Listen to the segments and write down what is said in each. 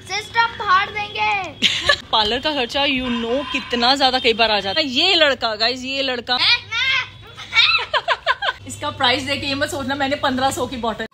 System फाड़ देंगे। Parlour का खर्चा कितना ज्यादा कई बार आ जाता है। ये लड़का गाइस, ये लड़का इसका प्राइस देके ये मत सोचना मैंने 1500 की bottle.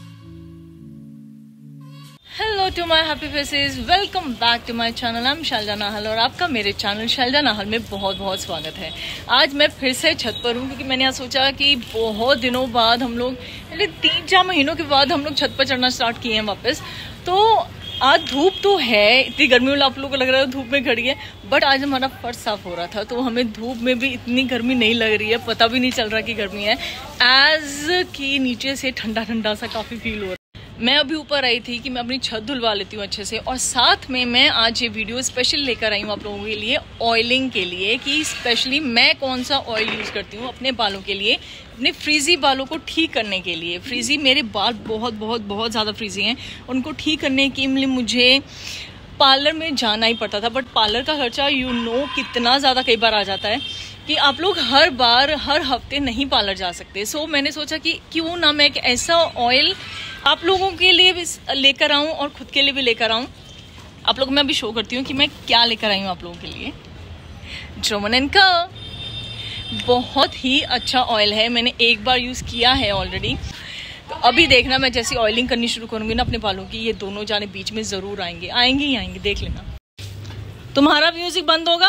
Hello to my happy faces, welcome back to my channel. I am Shailja Nahal और आपका मेरे चैनल शैलजा नाहल में बहुत बहुत स्वागत है। आज मैं फिर से छत पर हूँ क्योंकि मैंने आज सोचा कि बहुत दिनों बाद हम लोग 3-4 महीनों के बाद हम लोग छत पर चढ़ना स्टार्ट किए हैं वापस। तो आज धूप तो है, इतनी गर्मी वाला आप लोगों को लग रहा है धूप में खड़ी है, बट आज हमारा फर्श साफ हो रहा था तो हमें धूप में भी इतनी गर्मी नहीं लग रही है, पता भी नहीं चल रहा कि गर्मी है। एज कि नीचे से ठंडा ठंडा सा काफी फील हो रहा है। मैं अभी ऊपर आई थी कि मैं अपनी छत धुलवा लेती हूँ अच्छे से, और साथ में मैं आज ये वीडियो स्पेशल लेकर आई हूँ आप लोगों के लिए ऑयलिंग के लिए, कि स्पेशली मैं कौन सा ऑयल यूज़ करती हूँ अपने बालों के लिए, अपने फ्रीजी बालों को ठीक करने के लिए। फ्रीजी मेरे बाल बहुत बहुत बहुत ज़्यादा फ्रीजी हैं, उनको ठीक करने के लिए मुझे पार्लर में जाना ही पड़ता था। बट पार्लर का खर्चा कितना ज़्यादा कई बार आ जाता है कि आप लोग हर हफ्ते नहीं पार्लर जा सकते। सो मैंने सोचा कि क्यों ना मैं एक ऐसा ऑयल आप लोगों के लिए भी लेकर आऊं और खुद के लिए भी लेकर आऊं। आप लोगों को मैं अभी शो करती हूँ कि मैं क्या लेकर आई हूँ आप लोगों के लिए। ड्रोमन का बहुत ही अच्छा ऑयल है, मैंने एक बार यूज़ किया है ऑलरेडी। तो अभी देखना, मैं जैसी ऑयलिंग करनी शुरू करूँगी ना अपने बालों की, ये दोनों जाने बीच में ज़रूर आएंगे ही आएंगे, देख लेना। तुम्हारा म्यूजिक बंद होगा,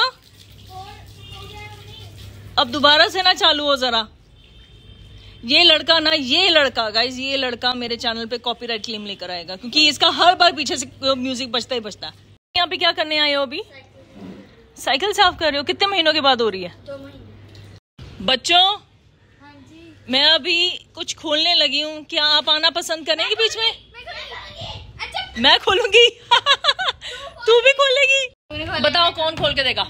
अब दोबारा से ना चालू हो जरा। ये लड़का गाइस, ये लड़का मेरे चैनल पे कॉपीराइट क्लेम लेकर आएगा क्योंकि इसका हर बार पीछे से म्यूजिक बजता ही बजता है। यहाँ पे क्या करने आए हो अभी? साइकिल साफ कर रहे हो? कितने महीनों के बाद हो रही है? 2 महीने। बच्चों, हाँ जी। मैं अभी कुछ खोलने लगी हूँ, क्या आप आना पसंद करेंगे बीच में? अच्छा। मैं खोलूंगी तू भी खोलेगी? बताओ कौन खोल के देगा?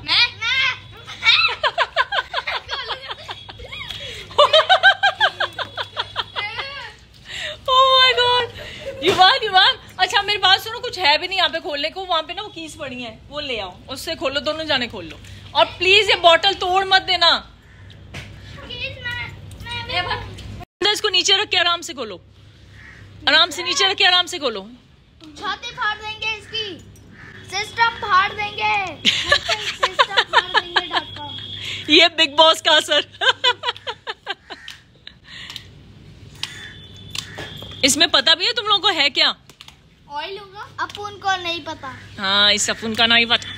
युवान, अच्छा मेरी बात सुनो, कुछ है भी नहीं यहाँ पे खोलने को, वहाँ पे ना वो कीज पड़ी है, वो ले आओ, उससे खोलो, दोनों जाने खोल लो। और प्लीज ये बॉटल तोड़ मत देना। इसको नीचे रख के आराम से खोलो, आराम से नीचे रख के आराम से खोलो। छाती फाड़ देंगे इसकी, सिस्टम फाड़ देंगे, सिस्टम फाड़ देंगे। ये बिग बॉस का असर इसमें पता भी है तुम लोगों को है क्या? ऑयल होगा, अपुन को नहीं पता। हाँ, इस अपुन का नहीं पता।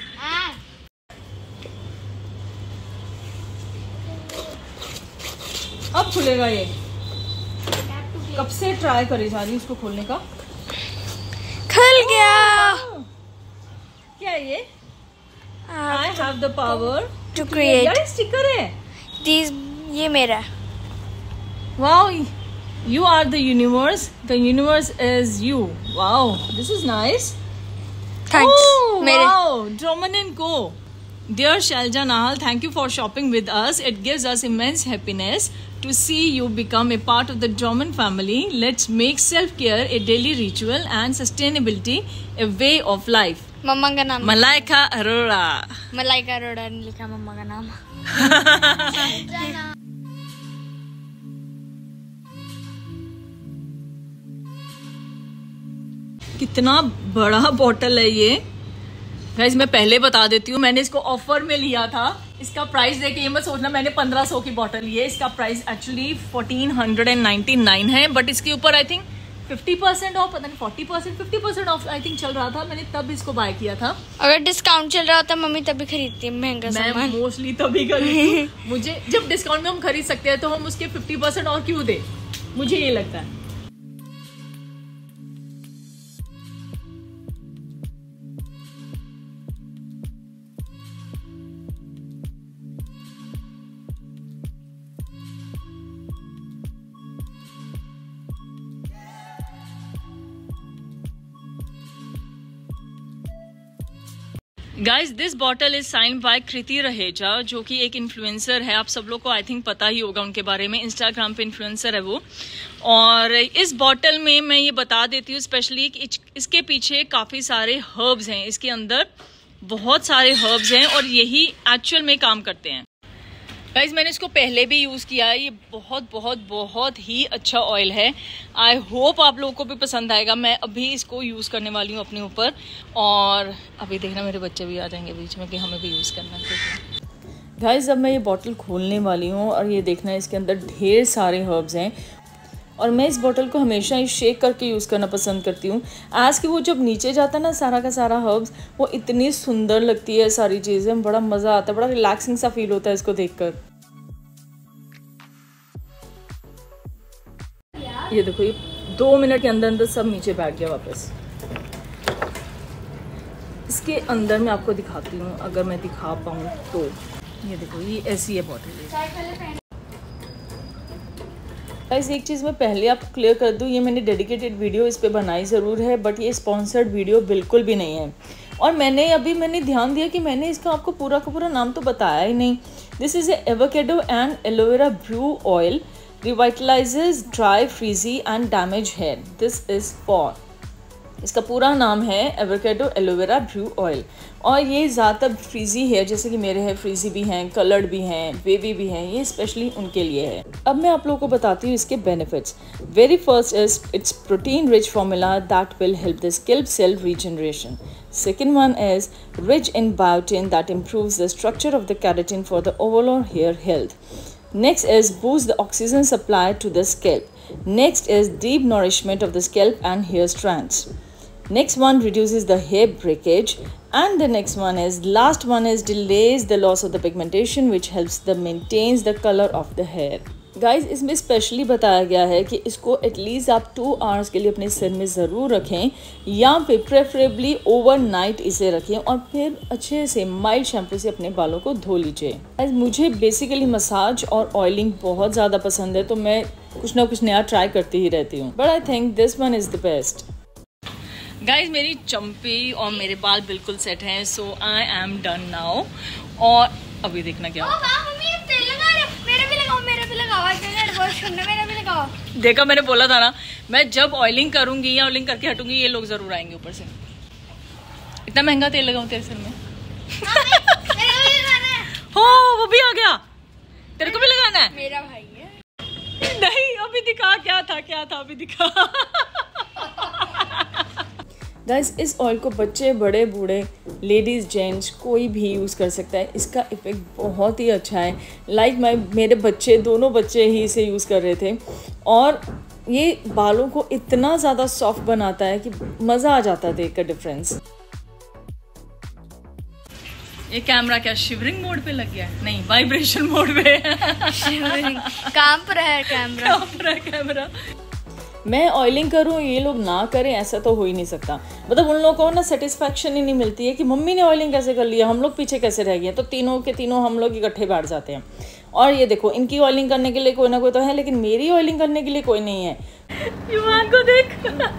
अब खुलेगा ये, कब से ट्राई करी जा रही उसको खोलने का। खुल गया। क्या ये? I have the power to create। यार स्टिकर है। ये मेरा। Wow, you are the universe. The universe is you. Wow, this is nice. Thanks. Oh, wow, Droman & Co. Dear Shalja Nahal, thank you for shopping with us. It gives us immense happiness to see you become a part of the Droman family. Let's make self-care a daily ritual and sustainability a way of life. मम्मा का नाम मलाइका अरोड़ा। मलाइका अरोड़ा ने लिखा मम्मा का नाम। कितना बड़ा bottle है ये गाइस, मैं पहले बता देती हूँ, मैंने इसको ऑफर में लिया था। इसका प्राइस देके ये मत सोचना मैंने 1500 की बॉटल ली है। इसका प्राइस एक्चुअली 1499 है, बट इसके ऊपर आई थिंक 50% ऑफ, पता नहीं 40% 50% ऑफ आई थिंक चल रहा था, मैंने तब इसको बाय किया था। अगर डिस्काउंट चल रहा होता मम्मी तभी खरीदती है महंगा सामान। मैं मोस्टली तभी खरीदती हूँ। मुझे जब डिस्काउंट में हम खरीद सकते हैं तो हम उसके 50% और क्यों दे, मुझे ये लगता है। Guys, this bottle is signed by Kriti Raheja, जो कि एक इन्फ्लुएंसर है। आप सब लोग को आई थिंक पता ही होगा उनके बारे में, इंस्टाग्राम पे इन्फ्लुएंसर है वो। और इस बॉटल में मैं ये बता देती हूँ स्पेशली कि इसके पीछे काफ़ी सारे हर्ब्स हैं, इसके अंदर बहुत सारे हर्ब्स हैं और यही एक्चुअल में काम करते हैं। गाइज मैंने इसको पहले भी यूज़ किया है, ये बहुत बहुत बहुत ही अच्छा ऑयल है। आई होप आप लोगों को भी पसंद आएगा। मैं अभी इसको यूज़ करने वाली हूँ अपने ऊपर, और अभी देखना मेरे बच्चे भी आ जाएंगे बीच में कि हमें भी यूज़ करना है। गाइज अब मैं ये बॉटल खोलने वाली हूँ और ये देखना है इसके अंदर ढेर सारे हर्ब्स हैं, और मैं इस बॉटल को हमेशा ही शेक करके यूज़ करना पसंद करती हूँ। आज कि वो जब नीचे जाता है ना सारा का सारा हर्ब्स, वो इतनी सुंदर लगती है सारी चीज़ें, बड़ा मज़ा आता है, बड़ा रिलैक्सिंग सा फील होता है इसको देखकर। ये देखो, ये 2 मिनट के अंदर अंदर सब नीचे बैठ गया वापस। इसके अंदर मैं आपको दिखाती हूँ, अगर मैं दिखा पाऊँ तो। ये देखो, ये ऐसी है बॉटल। गाइस एक चीज़ मैं पहले आपको क्लियर कर दूँ, ये मैंने डेडिकेटेड वीडियो इस पे बनाई ज़रूर है, बट ये स्पॉन्सर्ड वीडियो बिल्कुल भी नहीं है। और मैंने ध्यान दिया कि मैंने इसका आपको पूरा का पूरा नाम तो बताया ही नहीं। This is avocado and aloe vera brew oil, revitalizes dry, frizzy and damage hair. This is for, इसका पूरा नाम है एवोकेडो एलोवेरा ब्रू ऑयल। और ये ज़्यादातर फ्रीजी है, जैसे कि मेरे हैं फ्रीजी भी हैं, कलर्ड भी हैं, वेवी भी हैं, ये स्पेशली उनके लिए है। अब मैं आप लोगों को बताती हूँ इसके benefits. Very first is it's protein rich formula that will help the scalp cell regeneration. Second one is rich in biotin that improves the structure of the keratin for the overall hair health. Next is boost the oxygen supply to the scalp. Next is deep nourishment of the scalp and hair strands. Next one reduces the hair breakage, and the next one is last one is delays the loss of the pigmentation which helps the maintains the color of the hair. Guys इसमें specially बताया गया है कि इसको at least आप 2 hours के लिए अपने सिर में ज़रूर रखें, या फिर प्रेफरेबली ओवरनाइट इसे रखें, और फिर अच्छे से माइल्ड शैम्पू से अपने बालों को धो लीजिए। गाइज मुझे बेसिकली मसाज और ऑयलिंग बहुत ज़्यादा पसंद है, तो मैं कुछ ना कुछ नया ट्राई करती ही रहती हूँ, but I think this one is the best. Guys मेरी चंपी और मेरे बाल बिल्कुल सेट हैं, so I am done now. और अभी देखना क्या देखा, मैंने बोला था ना, मैं जब ऑयलिंग करूंगी या ऑयलिंग करके हटूंगी ये लोग जरूर आएंगे ऊपर से। इतना महंगा तेल लगाऊं तेरे सिर में? हो वो भी आ गया, तेरे को भी लगाना है? मेरा भाई है। नहीं अभी दिखा, क्या था अभी दिखा। गाइस इस ऑयल को बच्चे, बड़े, बूढ़े, लेडीज़, जेंट्स कोई भी यूज़ कर सकता है। इसका इफ़ेक्ट बहुत ही अच्छा है। लाइक मेरे बच्चे, दोनों बच्चे ही इसे यूज़ कर रहे थे, और ये बालों को इतना ज़्यादा सॉफ्ट बनाता है कि मज़ा आ जाता है देख कर डिफरेंस। ये कैमरा क्या शिवरिंग मोड पे लग गया है? नहीं, वाइब्रेशन मोड पे। काम पर है कैमरा। मैं ऑयलिंग करूँ, ये लोग ना करें, ऐसा तो हो ही नहीं सकता। मतलब उन लोगों को ना सेटिस्फैक्शन ही नहीं मिलती है कि मम्मी ने ऑयलिंग कैसे कर लिया, हम लोग पीछे कैसे रह गए। तो तीनों के तीनों हम लोग इकट्ठे बैठ जाते हैं। और ये देखो, इनकी ऑयलिंग करने के लिए कोई ना कोई तो है, लेकिन मेरी ऑयलिंग करने के लिए कोई नहीं है। युवान को देख।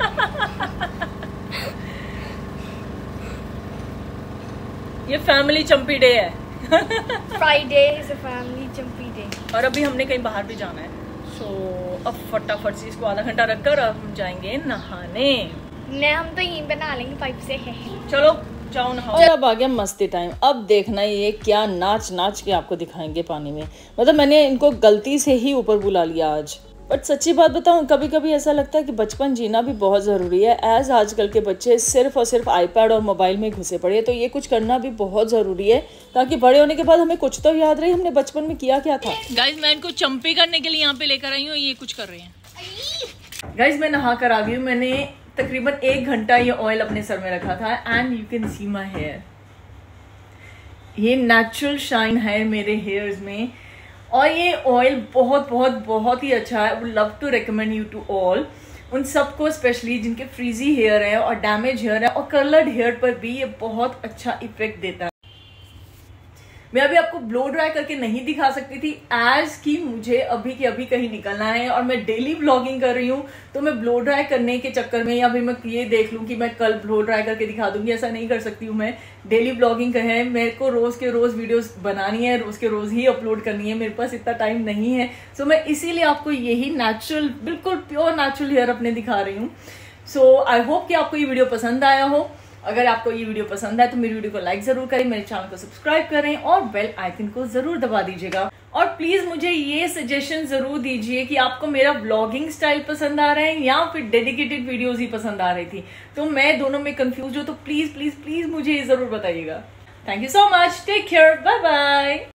ये फैमिली चंपी डे है। Friday is a family champi day. और अभी हमने कहीं बाहर भी जाना है, तो अब फटाफट से इसको आधा घंटा रखकर अब हम जाएंगे नहाने। हम तो यहीं पे नहा लेंगे पाइप से। चलो जाओ नहाओ। और अब आ गया मस्ती टाइम। अब देखना ये क्या नाच के आपको दिखाएंगे पानी में। मतलब मैंने इनको गलती से ही ऊपर बुला लिया आज। बट सच्ची बात बताऊं, कभी कभी ऐसा लगता है कि बचपन जीना भी बहुत ज़रूरी है। एज आजकल के बच्चे सिर्फ और सिर्फ आईपैड और मोबाइल में घुसे पड़े हैं, तो ये कुछ करना भी बहुत ज़रूरी है, ताकि बड़े होने के बाद हमें कुछ तो याद रहे हमने बचपन में किया क्या था। गाइज मैं इनको चंपी करने के लिए यहाँ पे लेकर आई हूँ, ये कुछ कर रहे हैं। गाइज मैं नहा कर आ गई हूँ। मैंने तकरीबन 1 घंटा ये ऑयल अपने सर में रखा था, and you can see my hair. ये नेचुरल शाइन है मेरे हेयर्स में, और ये ऑयल बहुत बहुत बहुत ही अच्छा है। Would love to recommend you to all, उन सबको, स्पेशली जिनके फ्रीजी हेयर है और डैमेज हेयर है और कर्लर्ड हेयर पर भी ये बहुत अच्छा इफेक्ट देता है। मैं अभी आपको ब्लो ड्राई करके नहीं दिखा सकती थी, एज कि मुझे अभी के अभी कहीं निकलना है और मैं डेली ब्लॉगिंग कर रही हूँ, तो मैं ब्लो ड्राई करने के चक्कर में, या फिर मैं ये देख लूँ कि मैं कल ब्लो ड्राई करके दिखा दूंगी, ऐसा नहीं कर सकती हूँ। मैं डेली ब्लॉगिंग का है, मेरे को रोज के रोज वीडियोस बनानी है, रोज के रोज ही अपलोड करनी है, मेरे पास इतना टाइम नहीं है। सो मैं इसीलिए आपको यही नेचुरल, बिल्कुल प्योर नेचुरल हेयर अपने दिखा रही हूँ। सो आई होप कि आपको ये वीडियो पसंद आया हो। अगर आपको ये वीडियो पसंद है तो मेरी वीडियो को लाइक जरूर करें, मेरे चैनल को सब्सक्राइब करें और बेल आइकन को जरूर दबा दीजिएगा। और प्लीज मुझे ये सजेशन जरूर दीजिए कि आपको मेरा व्लॉगिंग स्टाइल पसंद आ रहा है या फिर डेडिकेटेड वीडियोस ही पसंद आ रही थी। तो मैं दोनों में कंफ्यूज हूँ, तो प्लीज प्लीज प्लीज मुझे ये जरूर बताइएगा। Thank you so much, take care, bye bye.